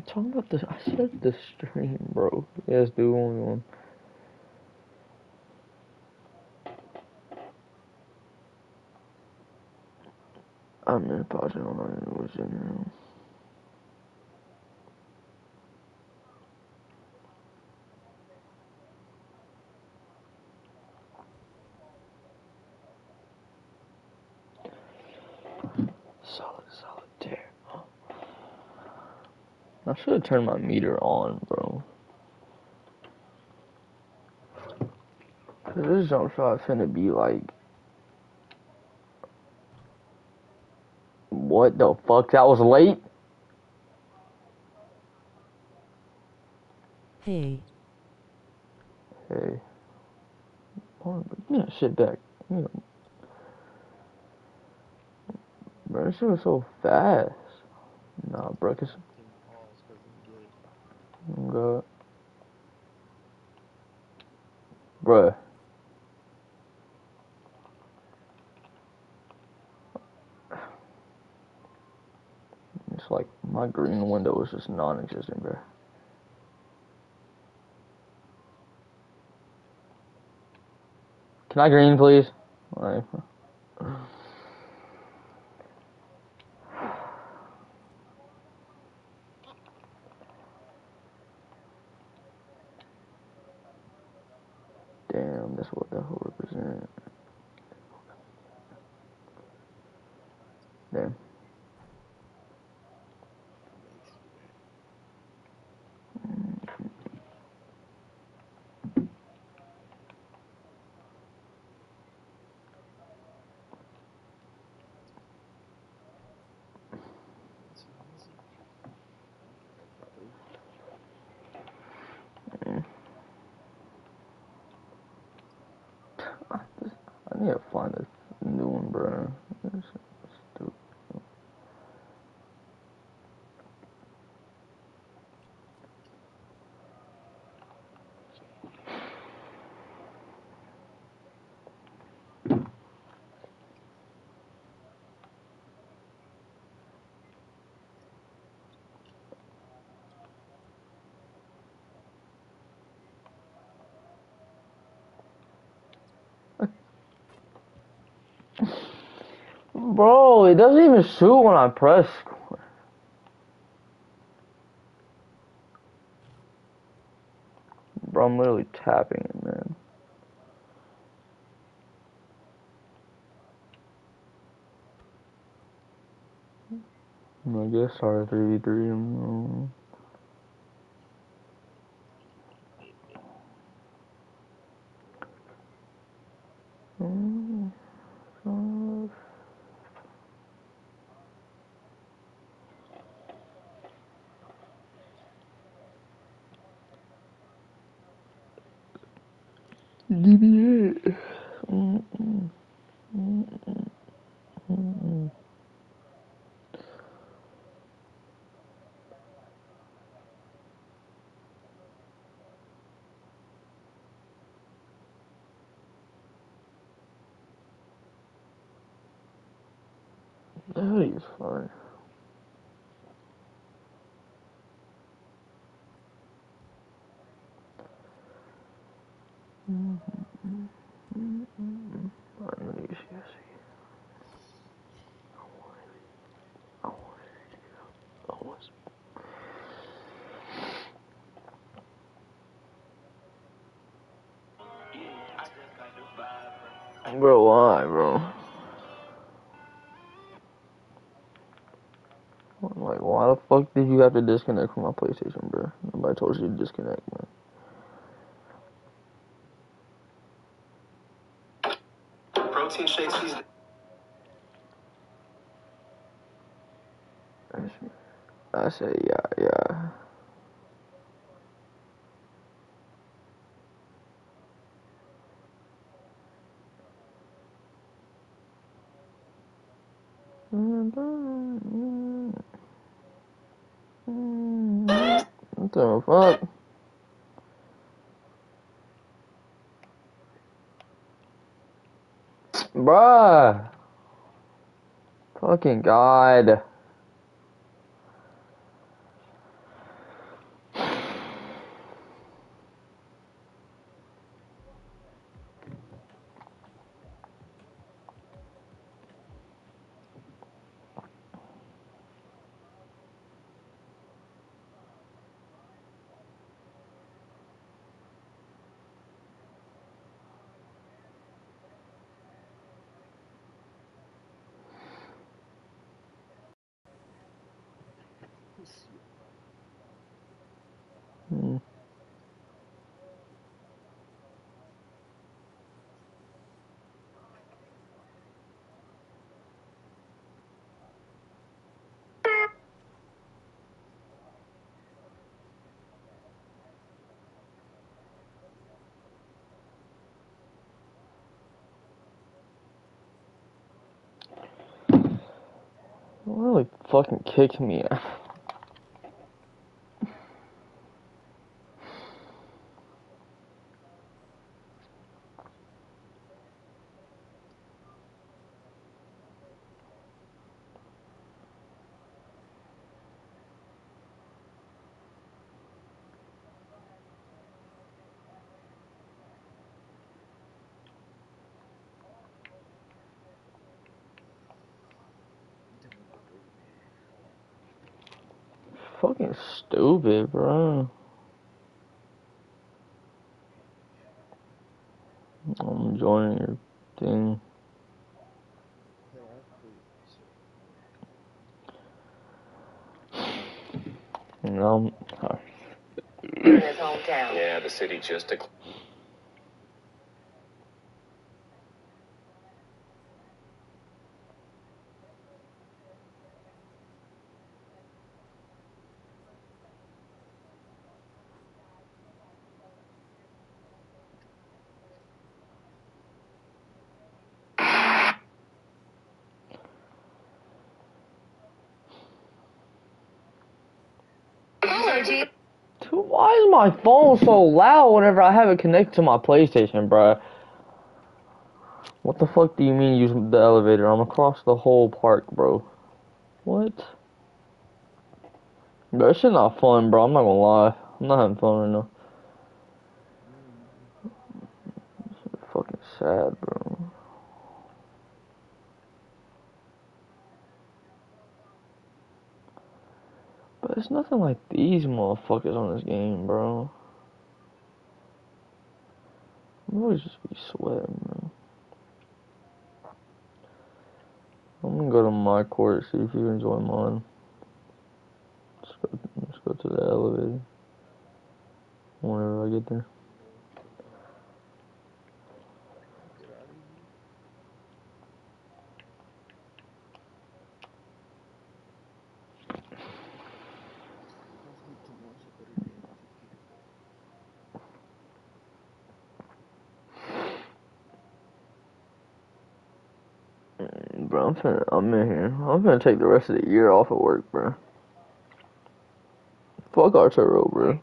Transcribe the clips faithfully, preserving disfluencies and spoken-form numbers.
talking about this. I said the stream, bro. Yes, dude, only one. I'm in a pause. I don't know what's in there. Solid, solitaire. I should have turned my meter on, bro. Cause this jump shot finna be like, what the fuck? That was late. Hey. Hey. Hold on, give me that shit back. Give me that. Bro, this shit was so fast. Nah, bro, cause. Oh God. Bruh. It's like my green window is just non-existent, bro. Can I green, please? Like, damn, that's what that whole represent. Damn. Mm. I, just, I need to find a new one, bro. This is stupid. Bro, it doesn't even shoot when I press. Bro, I'm literally tapping it, man. I guess sorry, three v three. Um, um, um, D B A. Mm, mm, mm, mm, mm. That is fine. Mm, mm, mm, mm. Alright, let me see. Let's see. I want it. I want it. Bro, why, bro? Like, why the fuck did you have to disconnect from my PlayStation, bro? Nobody told you to disconnect, man. Protein shakes, these. I say, yeah, yeah. What the fuck? Bruh. Fucking God. Mm. Really fucking kicked me. Fucking stupid, bro. I'm joining your thing. And I'm. In his hometown. Yeah, the city just declared. Dude, why is my phone so loud whenever I have it connected to my PlayStation, bro? What the fuck do you mean use the elevator? I'm across the whole park, bro. What? Bro, this shit not fun, bro. I'm not gonna lie. I'm not having fun right now. This shit fucking sad, bro. But it's nothing like these motherfuckers on this game, bro. I'm always just be sweating, bro. I'm gonna go to my court, see if you can join mine. Let's go, let's go to the elevator. Whenever I get there. Bro, I'm finna, I'm in here. I'm finna take the rest of the year off of work, bro. Fuck Arturo, bro.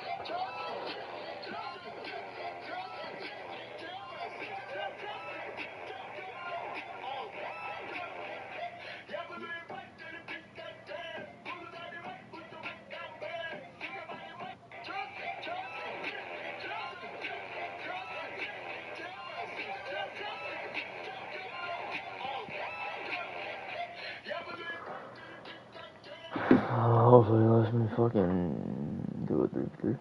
Hopefully it lets me fucking do what they do.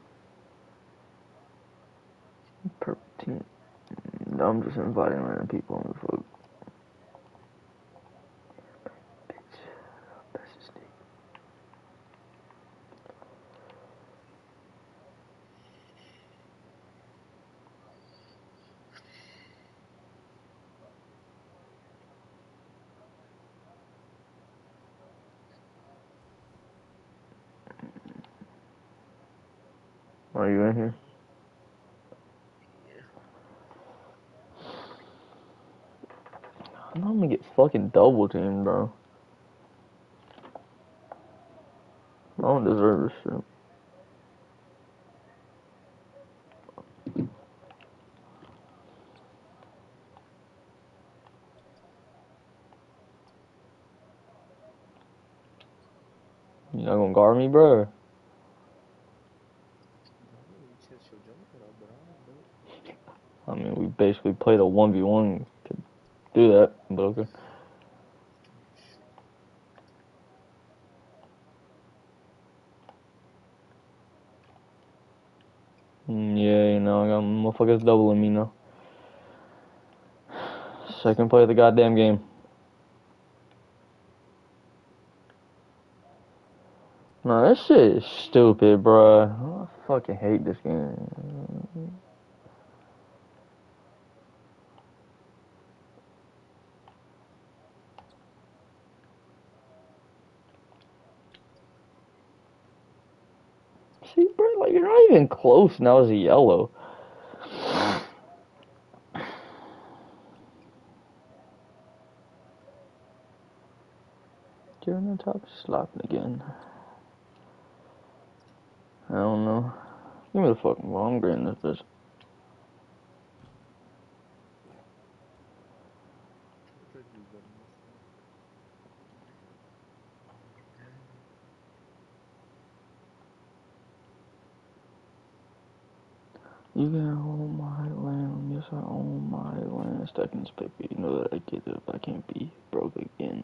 Perfect team. No, I'm just inviting random people on the fuck. Bitch. That's just deep. Are you in here? I know I'm gonna get fucking double teamed, bro. I don't deserve this shit. You not gonna guard me, bro? I mean, we basically played a one v one to do that, but okay. Mm, yeah, you know, I got motherfuckers doubling me now. Second play of the goddamn game. No, this shit is stupid, bruh. I fucking hate this game. See, bro, like, you're not even close, now it's a yellow. You're on the top slapping again. I don't know. Give me the fucking ball. I'm grading this bitch. You can own my land. Yes, I own my land. Stacking this paper. You know that I get it. I can't be broke again.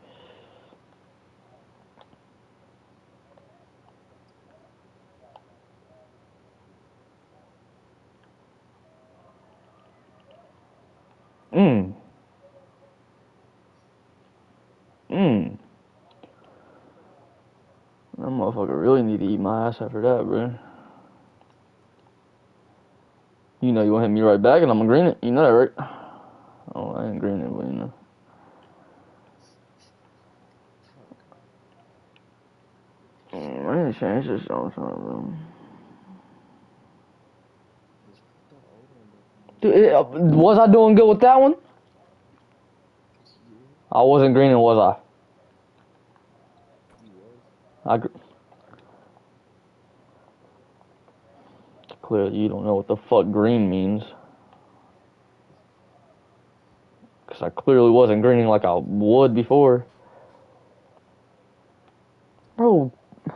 Mmm. Mmm. That motherfucker really need to eat my ass after that, bro. You know you want to hit me right back and I'm gonna green it. You know that, right? Oh, I ain't green it, but you know. Mm, I need to change this all the time, bro. Dude, it, uh, was I doing good with that one? I wasn't greening, was I? I gr- clearly you don't know what the fuck green means. Because I clearly wasn't greening like I would before. Bro.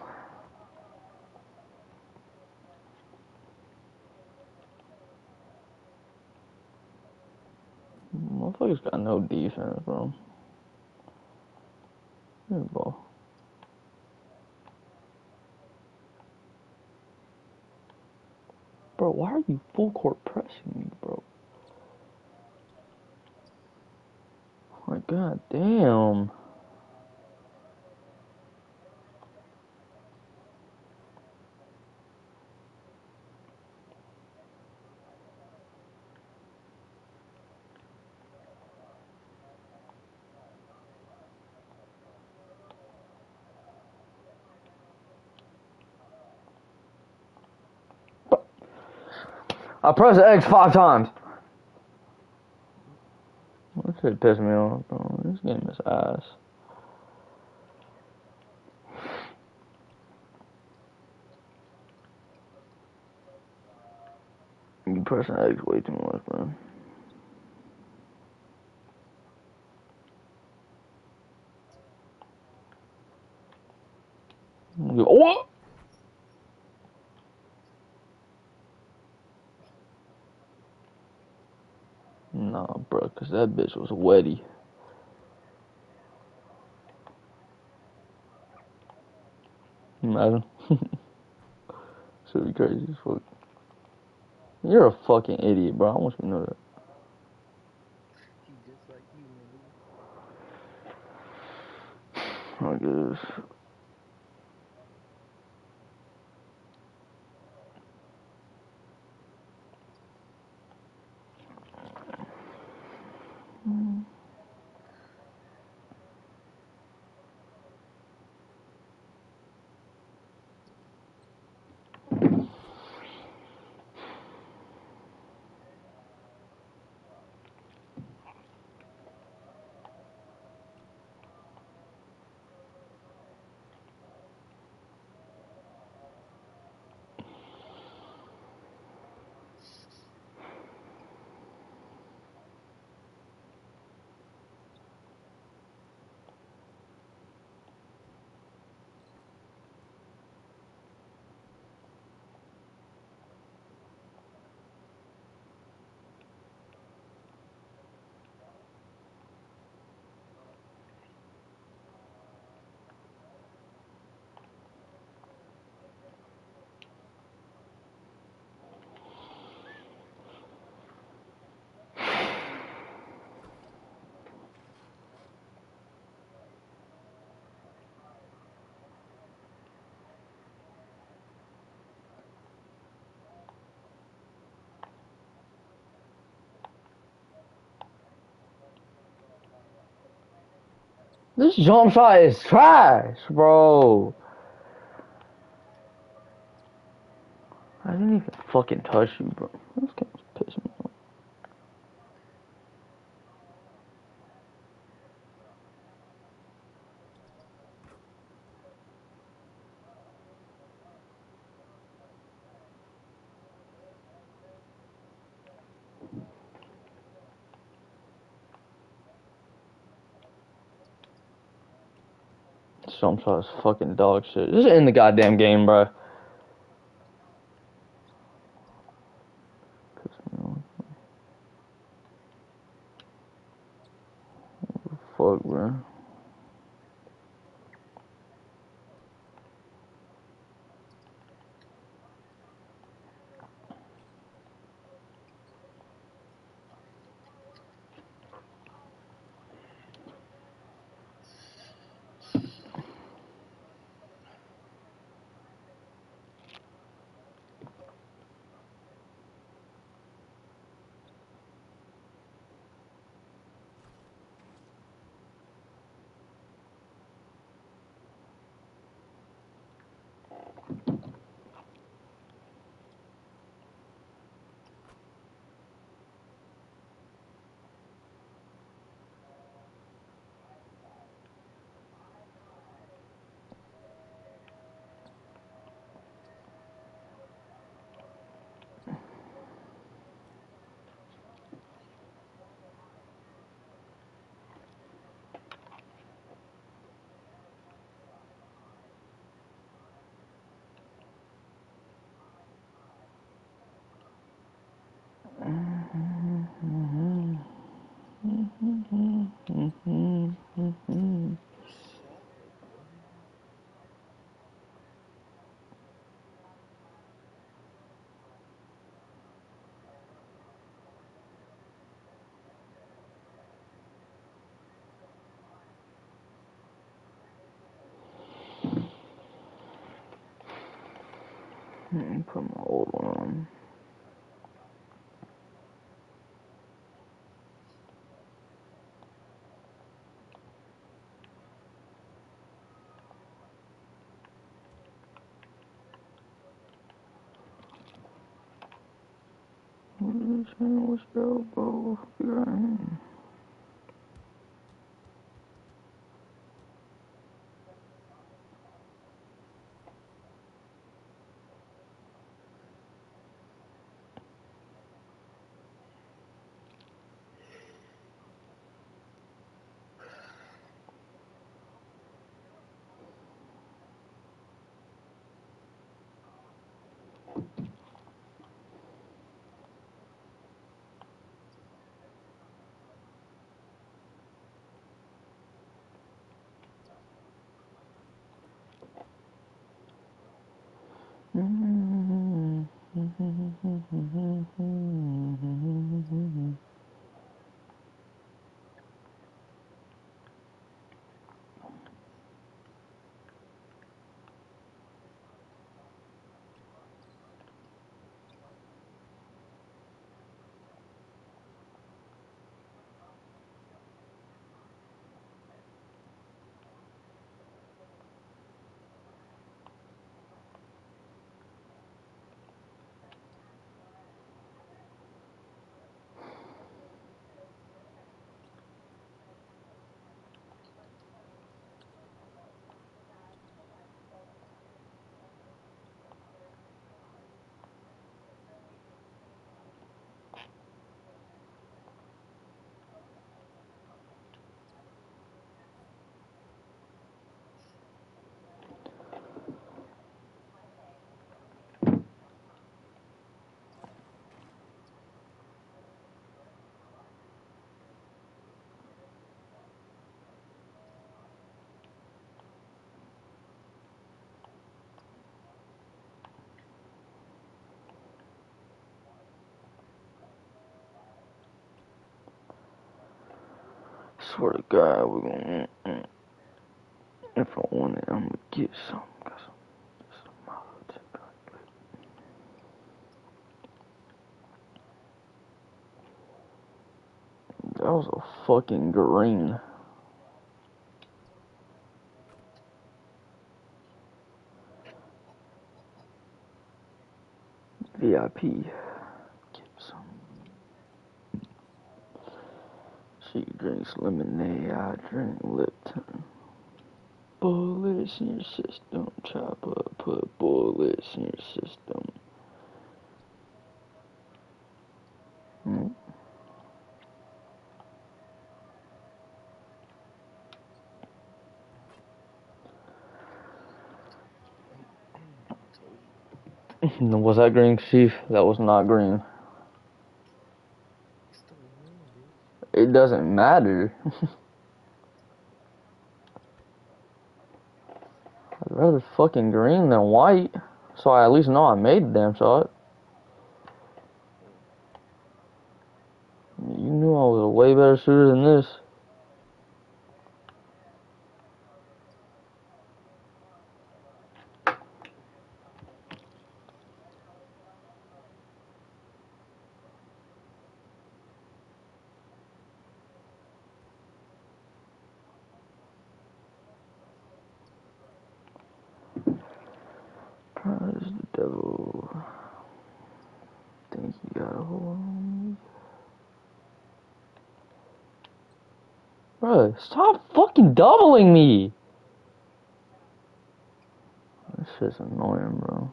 Motherfucker's got no defense, bro. Good ball. Bro, why are you full court pressing me, bro? Like, god damn. I pressed X five times. That shit pissed me off, bro. This game is ass. You pressing X way too much, bro. What? Nah, bro, cause that bitch was wetty. Imagine. Should be crazy as fuck. You're a fucking idiot, bro. I want you to know that. I guess. This jump shot is trash, bro. I didn't even fucking touch you, bro. This game's pissing me off. This jump shot is fucking dog shit. Just end the goddamn game, bro. Fuck, bro. Put my old one on. What's up, bro? Swear to God, we're gonna. Mm, if I want it, I'm gonna get some. Cause I'm, that was a fucking green. V I P. Get some. She drinks lemonade, I drink Lipton. Bullets in your system, chopper, put bullets in your system. Hmm. Was that green, Chief? That was not green. It doesn't matter. I'd rather fucking green than white. So I at least know I made the damn shot. You knew I was a way better shooter than this. Prize the devil. Think you got a hold on me? Bro, stop fucking doubling me! This shit's annoying, bro.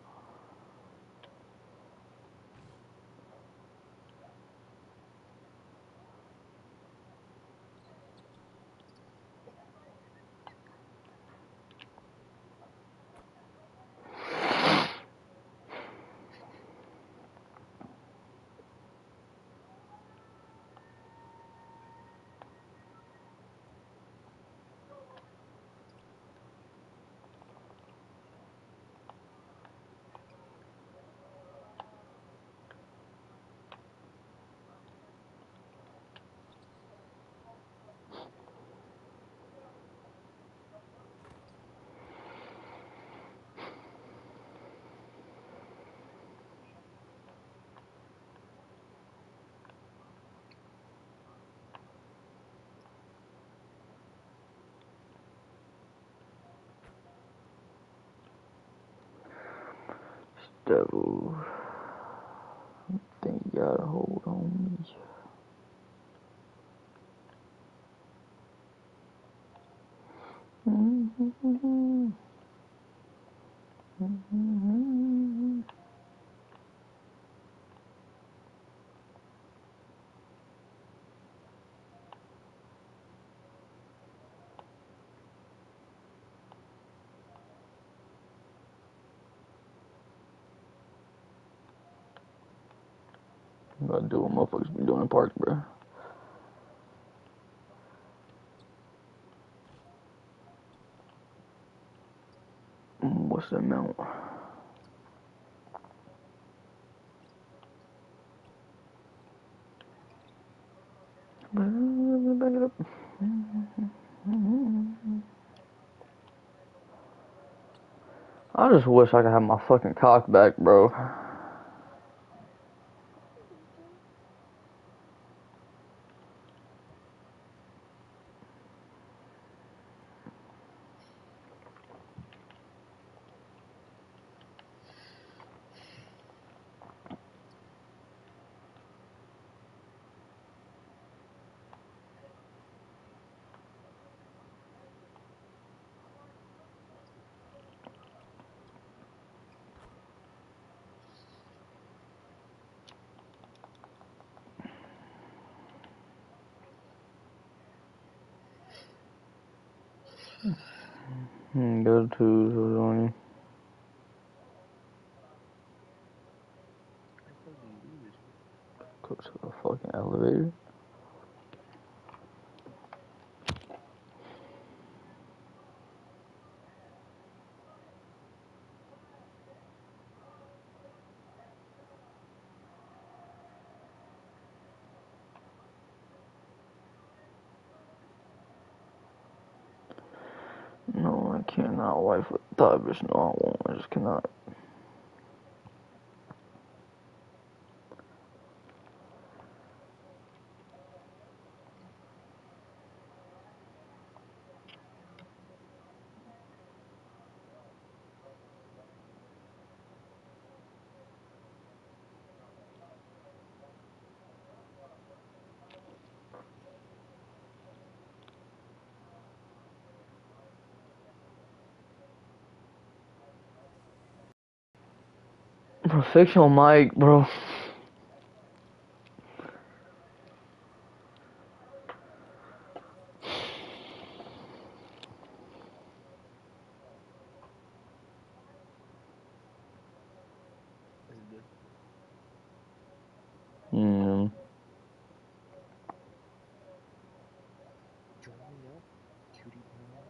Devil. Think you got a hold on me? Mm-hmm. Mm-hmm. I'm gonna do what motherfuckers be doing in parks, bro. What's the amount? Back it up. I just wish I could have my fucking cock back, bro. Hmm, go to join. Go to the fucking elevator. No, I cannot wife with thigh bitch. No, I won't. I just cannot. Bro, fix your mic, bro. Is it good? Mm. Join me up, cutie pie.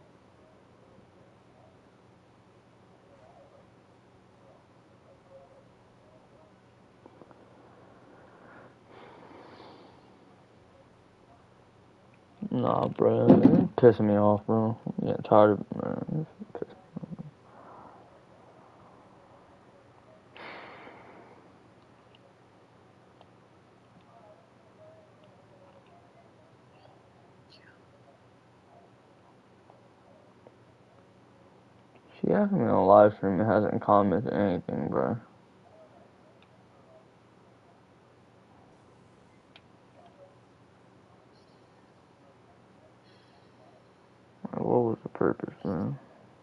Nah, bro. You're pissing me off, bro. I'm getting tired of it, man. She asked me on a live stream and hasn't commented anything, bro. Like, what was the purpose, man?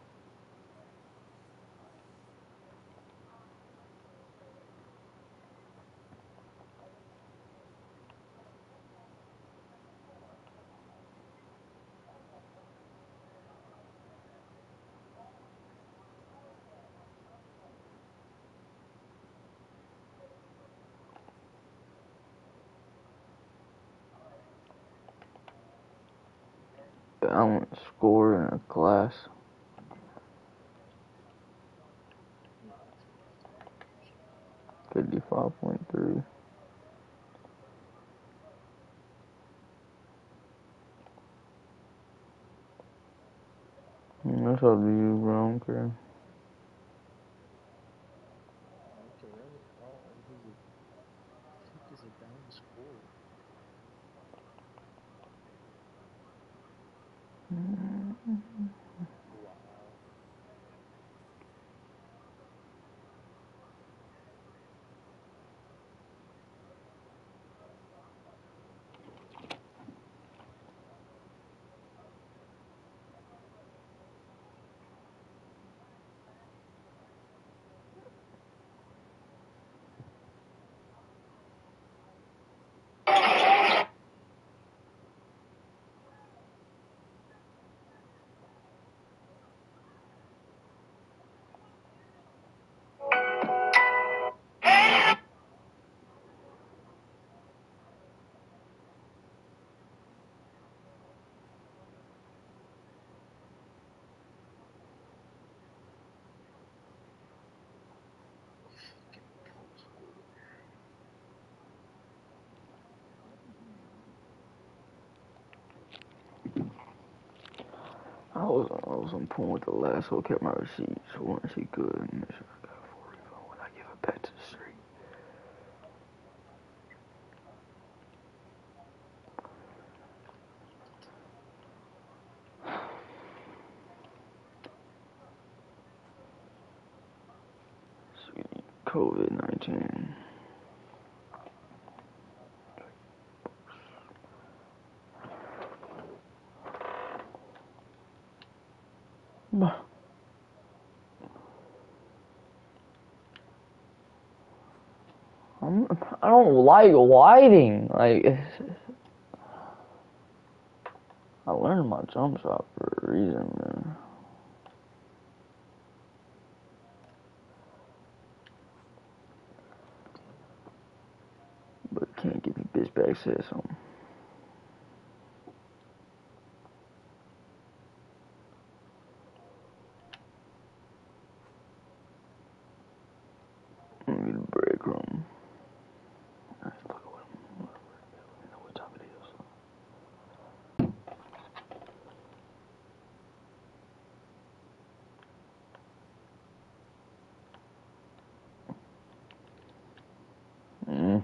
Balance score in a class. fifty-five point three. That's up to you, bro. I don't care. Okay, that was all. What is it? Fuck is a balance score? Wow. Fucking postcode. I was, I was on point with the last so I kept my receipts. So once he good, and make sure I got a full refund when I give it back to the street. COVID nineteen. I'm, I don't like whiting. Like, I learned my jump shot for a reason, man. But can't get me bitch back said something. Let me get a breadcrumb. Alright, fuck it with him. Let me know what time it is. Mm.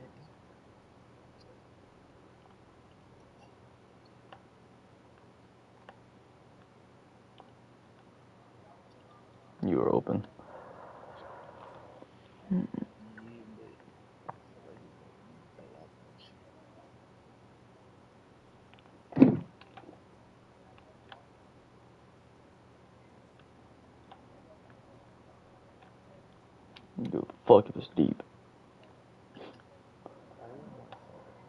You were open. Yeah, but I like it though. You got a lot of that shit. You fuck if it's deep. Oh my god.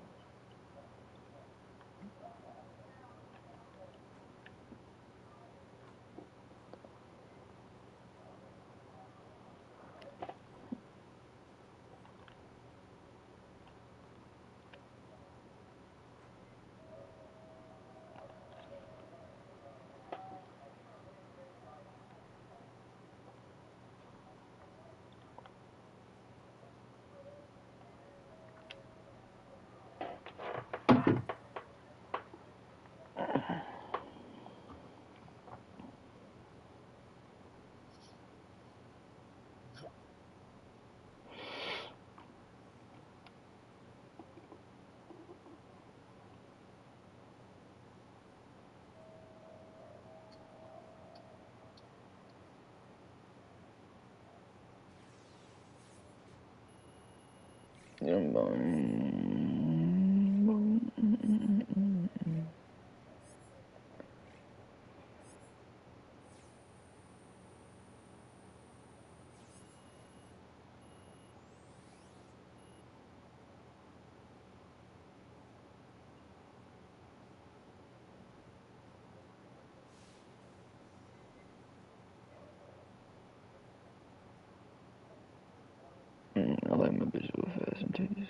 Mm, I like my bitch with fast and titties.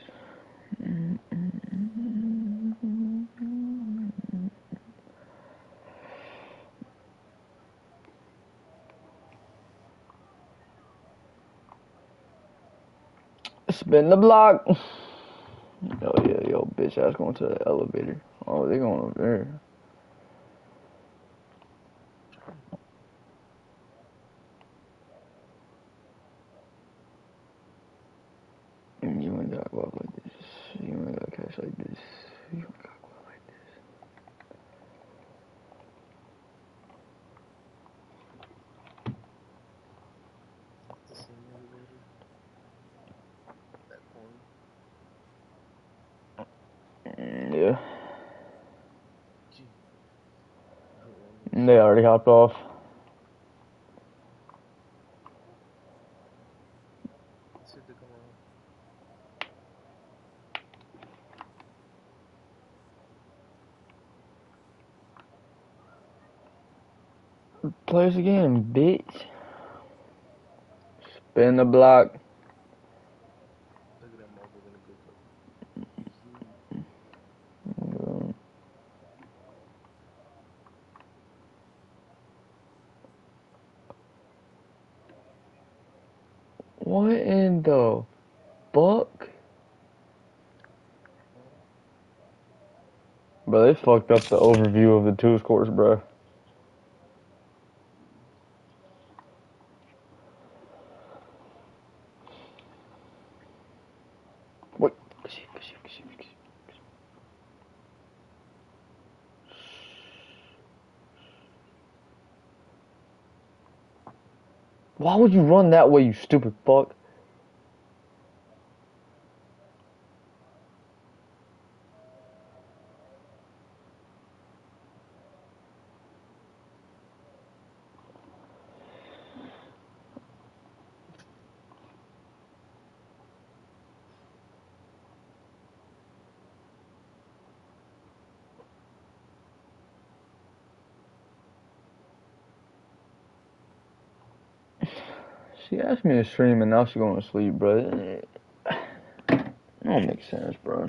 Spin the block. Oh yeah, yo, bitch ass going to the elevator. Oh, they going over there. Mm, You ain't got guap like this. You ain't got cash like this. You ain't got guap like this. The same elevator. That corner. Mm, yeah. Gee. You hit one of And those. they already hopped off. Let's see if they come around. Play us again, bitch. Spin the block. Look at that motherfucker in the go-kart. What in the fuck? Huh? Bro, they fucked up the overview of the twos course, bro. What? Why would you run that way, you stupid fuck? She asked me to stream and now she's going to sleep, bro. That don't make sense, bro.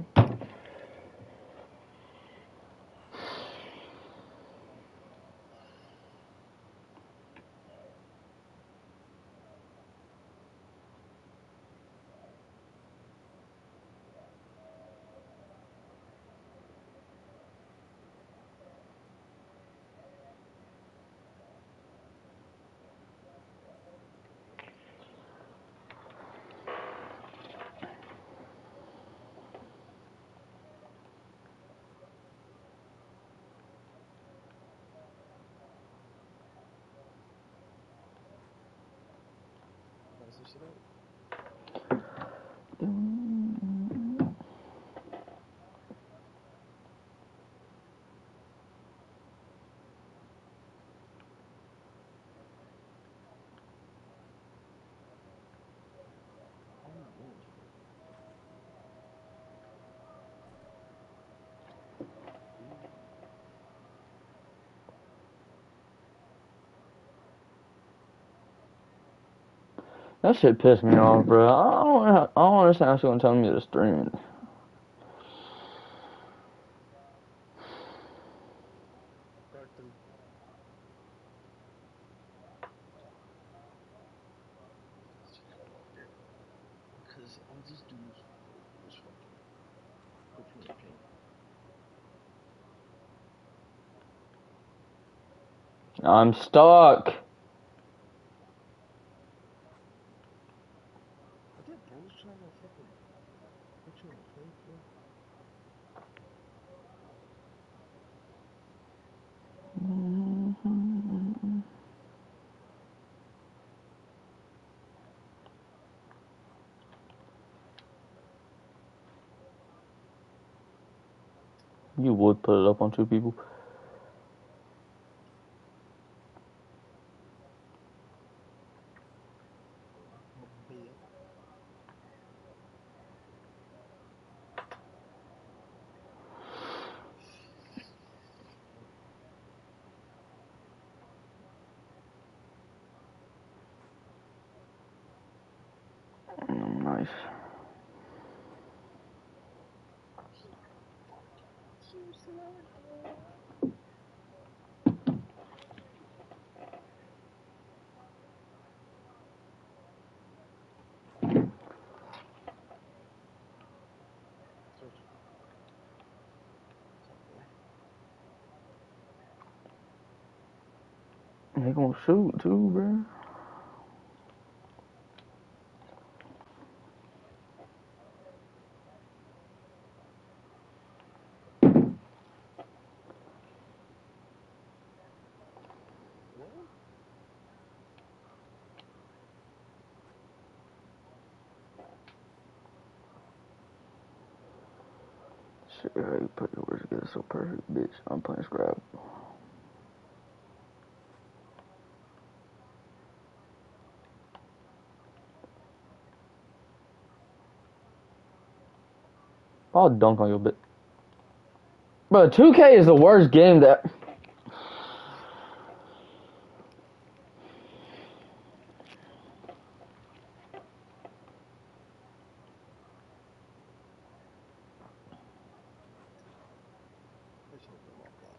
Pass this shit out. That shit pissed me off, bro. I don't, I don't understand how she gonna tell me to stream it. Part three. Because all these dudes was fucking put me in pain. I'm stuck. I think bro's trying to fucking put you in pain, bro. You would put it up on two people. Mbappe. Mm, nice. Seriously, bro. Search. What's up, boy? They gonna shoot too, bro. What? Shit, how you put your words together so perfect, bitch. I'm playing Scrabble. I'll dunk on your bit. Bro, two K is the worst game that. This should be my block.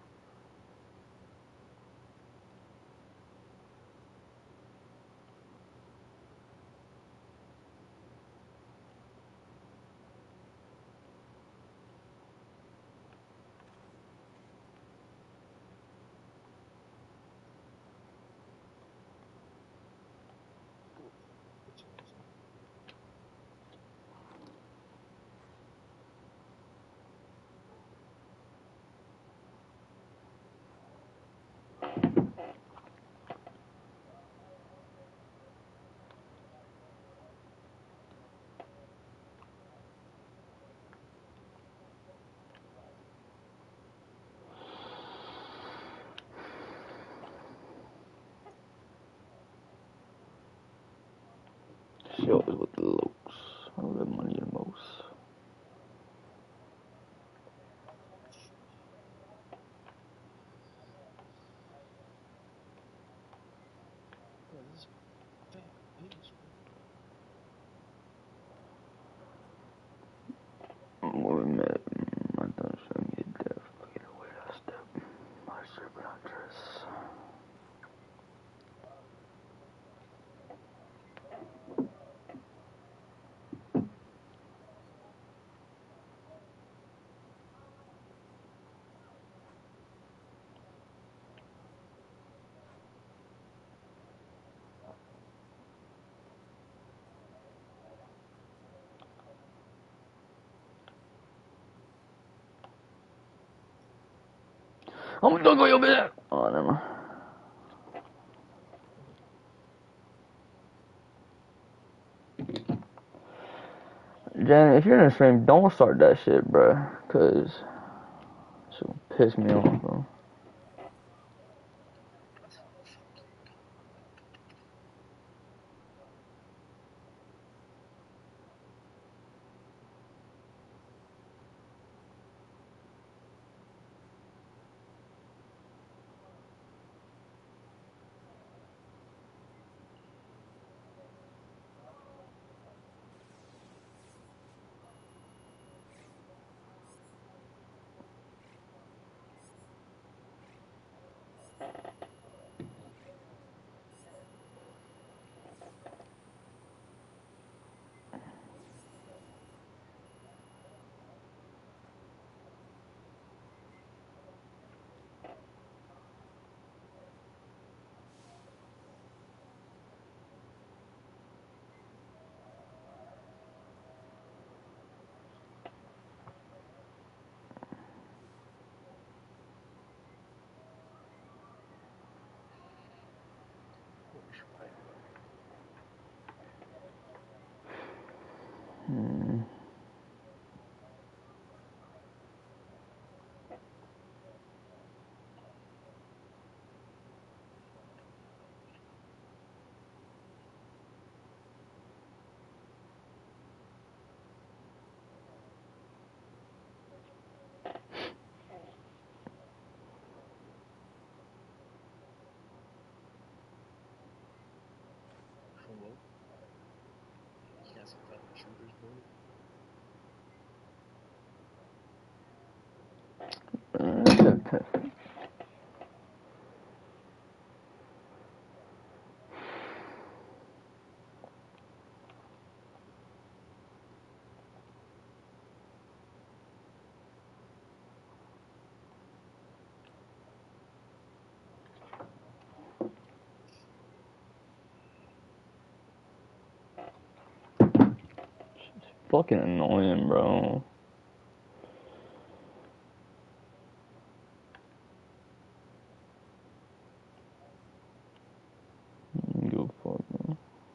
Ooh, put your ass on. She always with the looks. I love money the most. Bro, this fat bitch, bro. When we met, my thumb showed me a death. Look at the way I step. My shirt, but I dress. I'm gonna dunk on your bit. Oh, never mind. Jen, if you're in the stream, don't start that shit, bro. Cause she'll piss me off, bro. Fucking annoying, bro. Go fuck, man.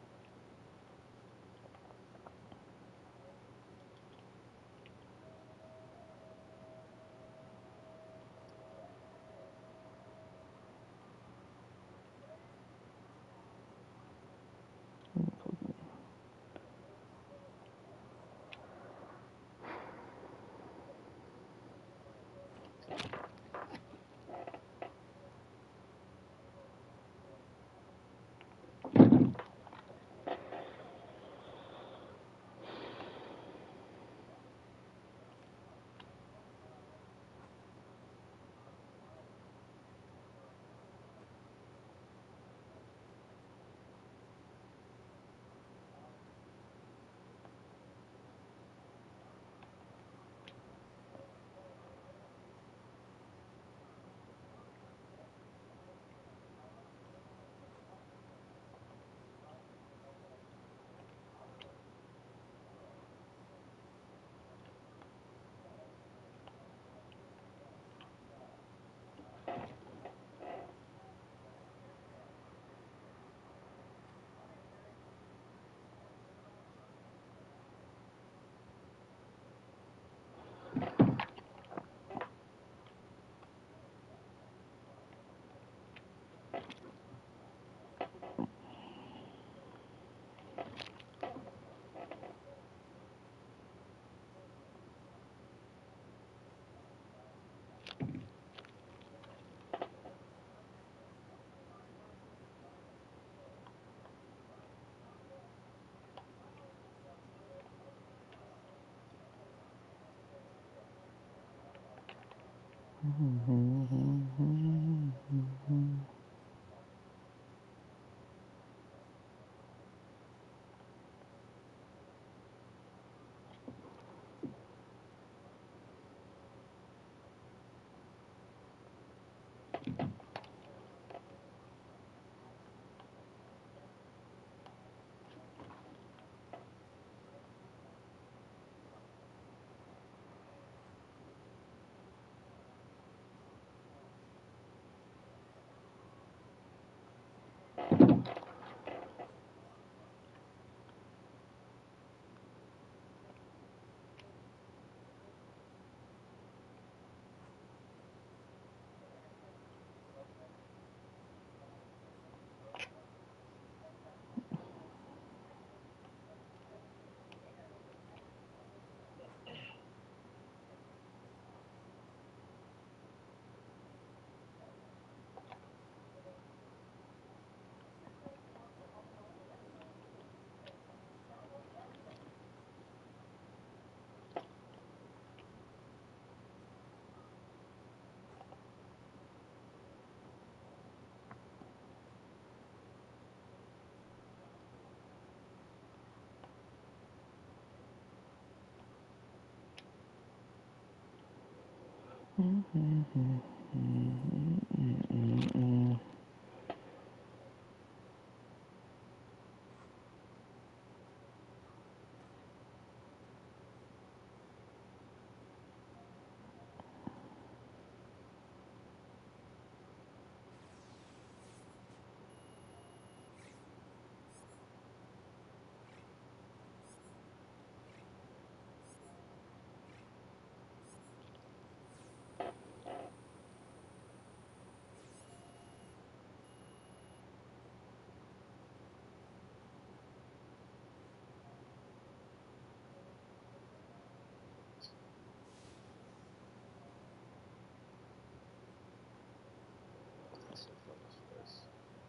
So fucking stressed.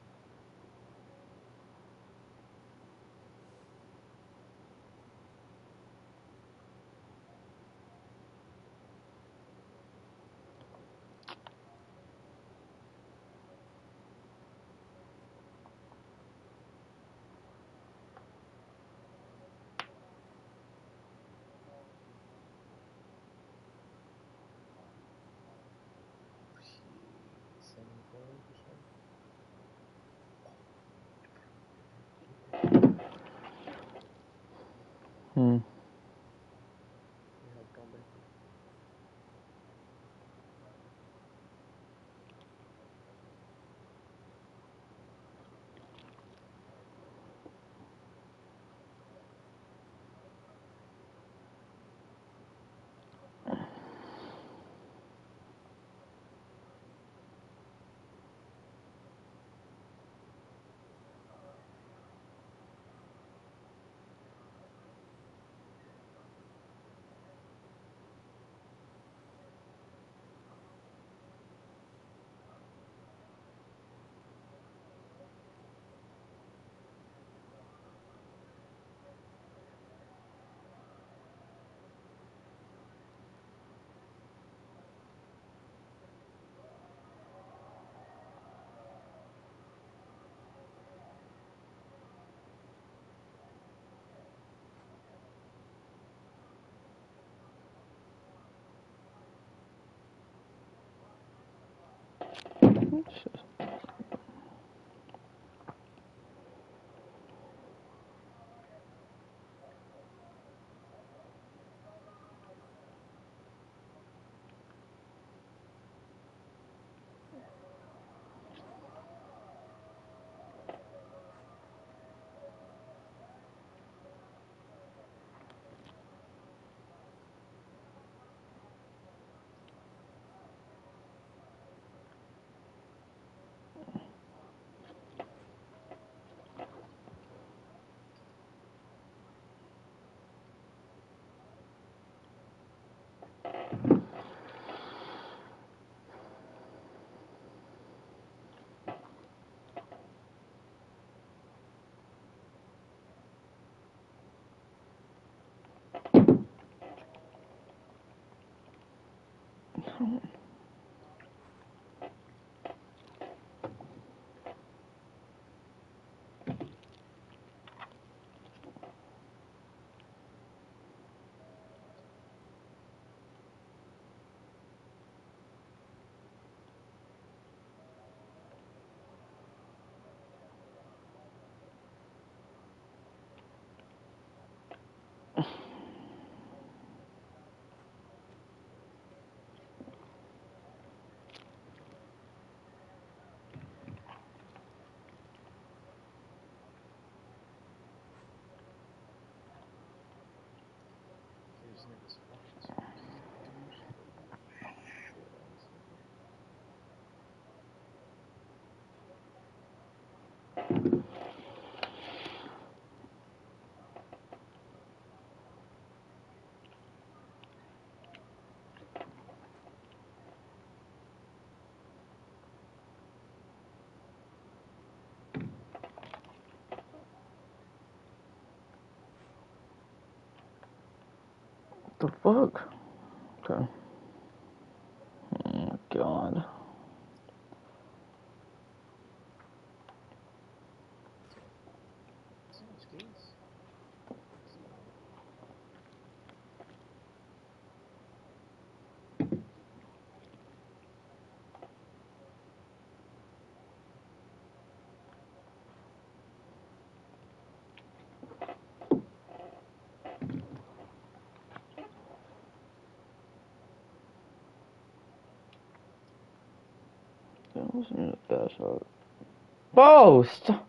seventy-five percent. Hmm. These niggas fucking some douche shit ass nigga. The fuck? Okay. Oh my god. So much kills. That wasn't a bad shot. Bro, stop.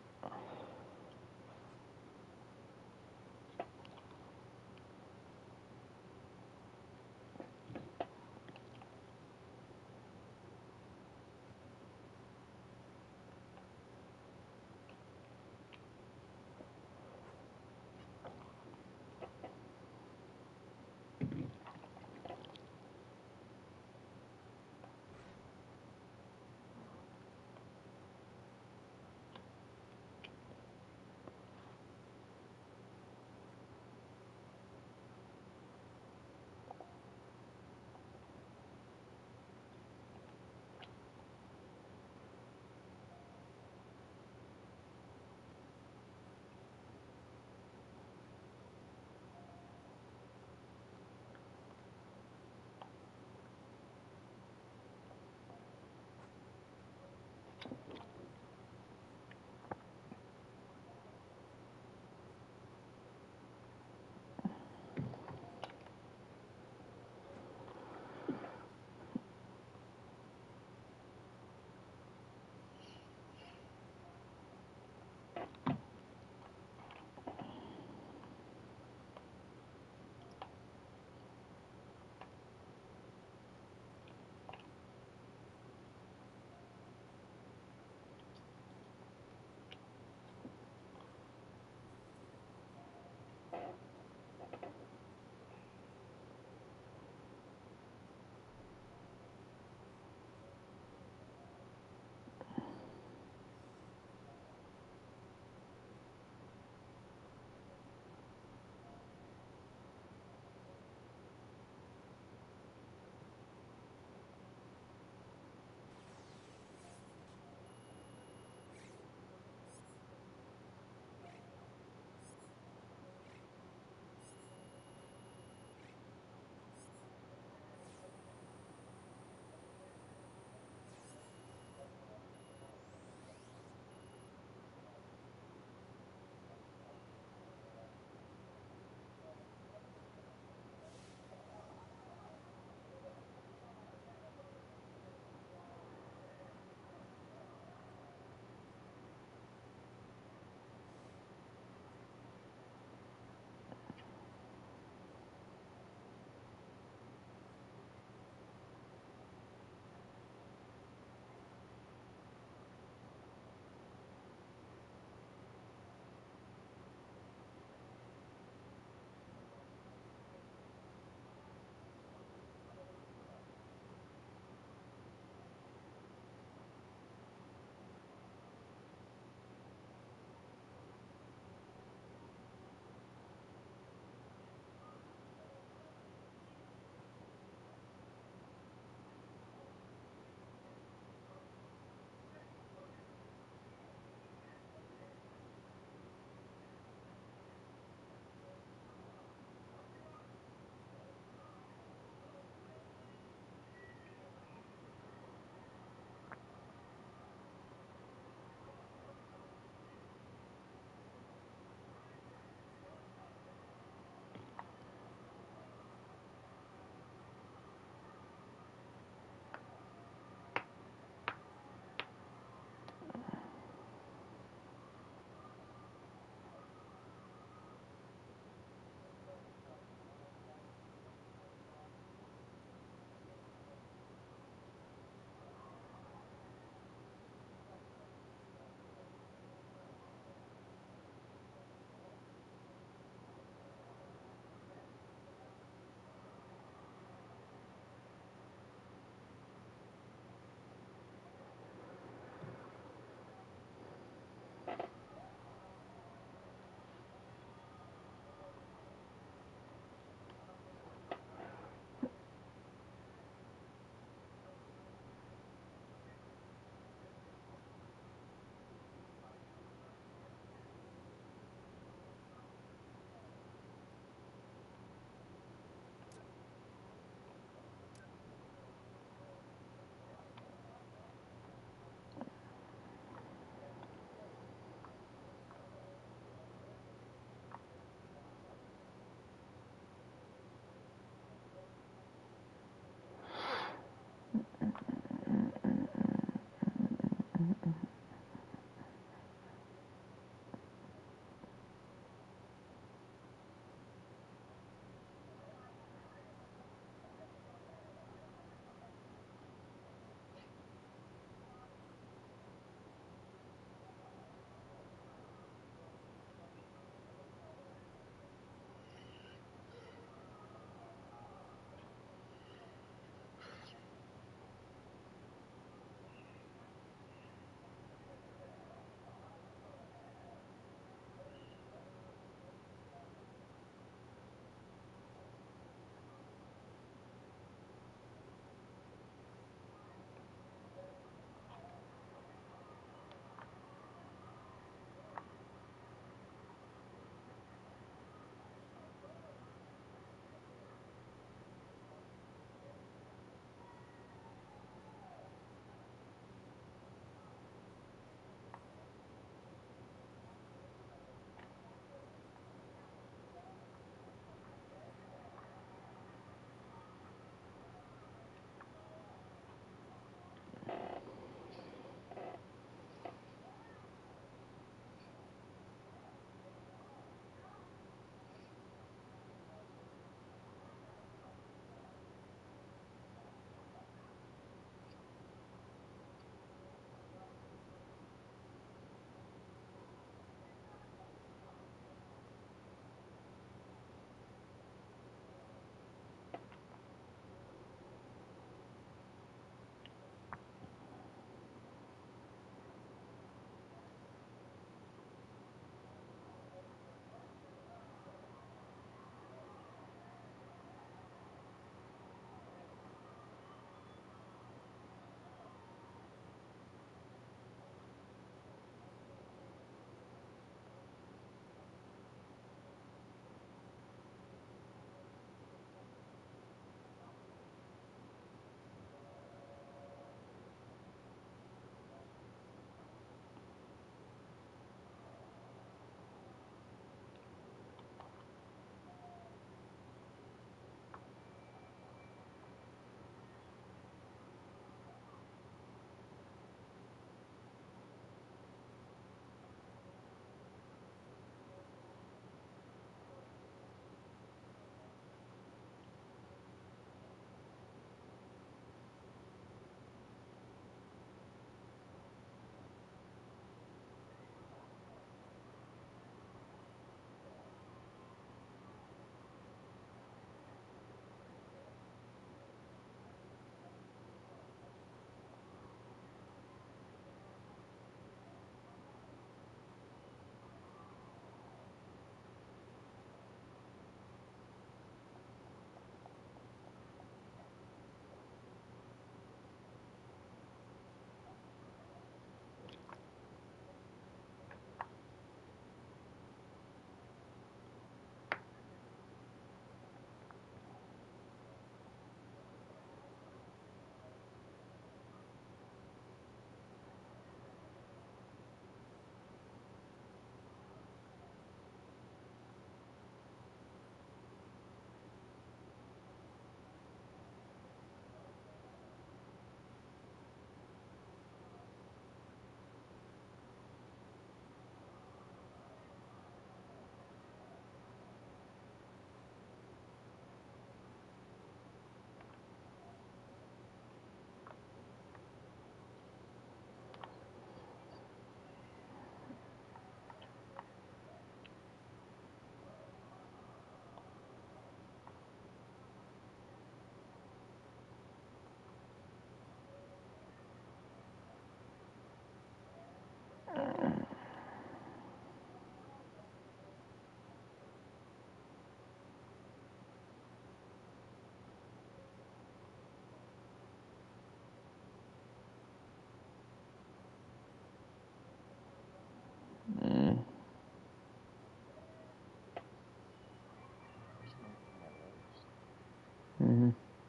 Mm-hmm.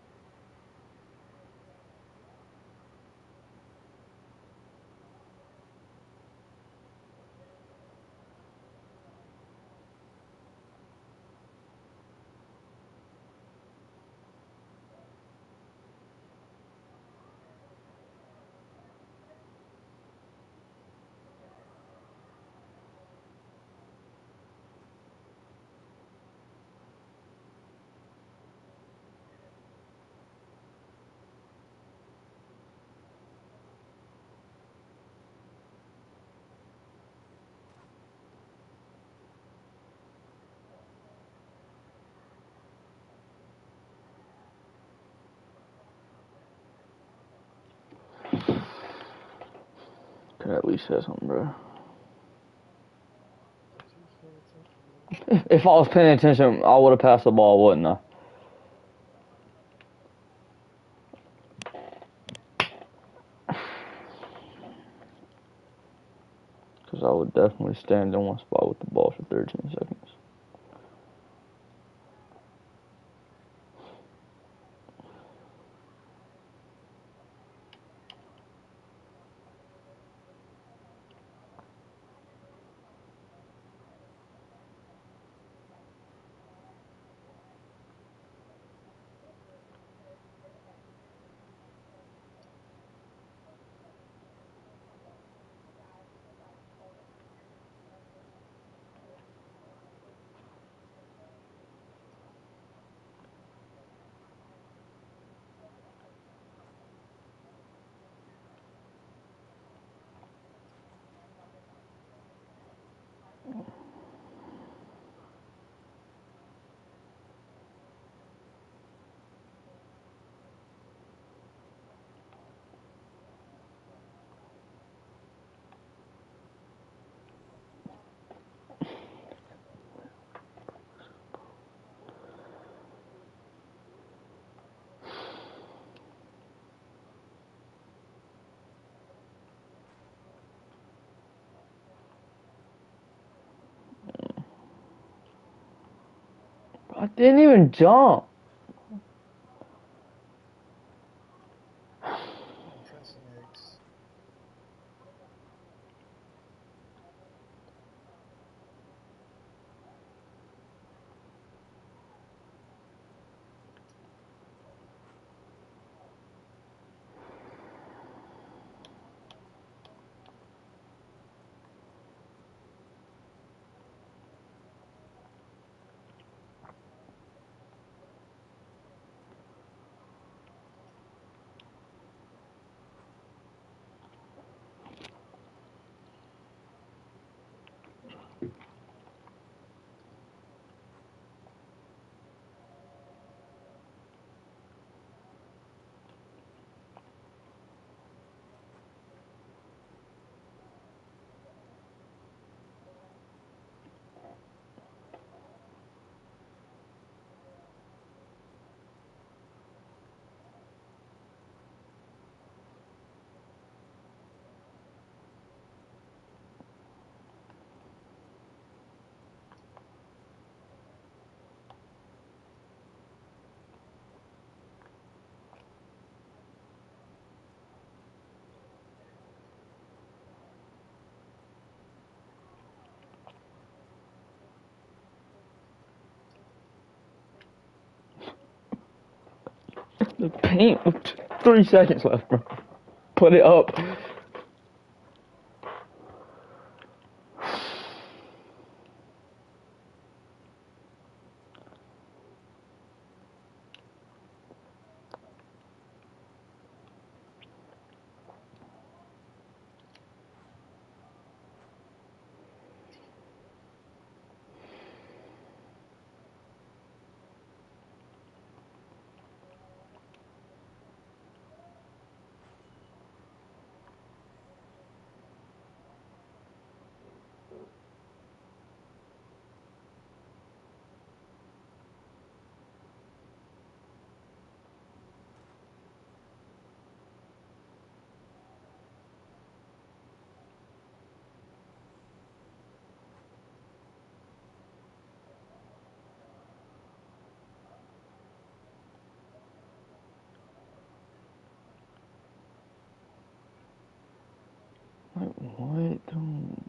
Could at least say something, bro. Did you pay attention, bro? If I was paying attention, I would have passed the ball, wouldn't I? Because I would definitely stand in one spot with the ball for thirteen seconds. I didn't even jump. I'm pressing X. The paint. Three seconds left, bro. Put it up. Like, what? Dude?